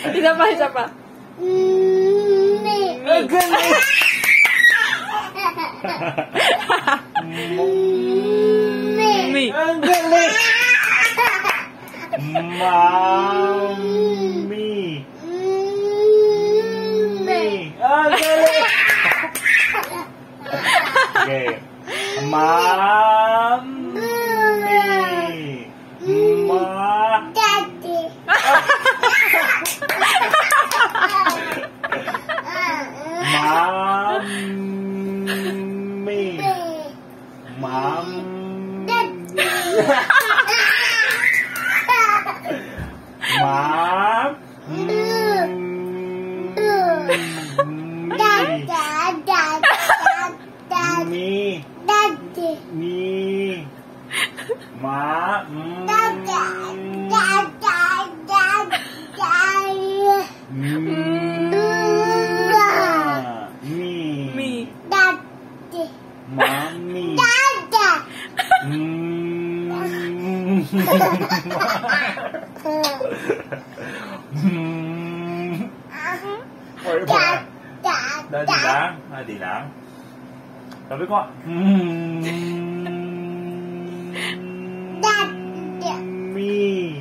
Siapa? Geli. Mi. Geli. Mami. Geli. Okay. Mami. Daddy. Mami. Mom. Mom. Me. Daddy. Me. Ma. Mi. Mami. Di lang. Sabi ko, me.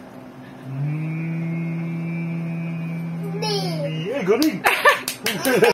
Galing.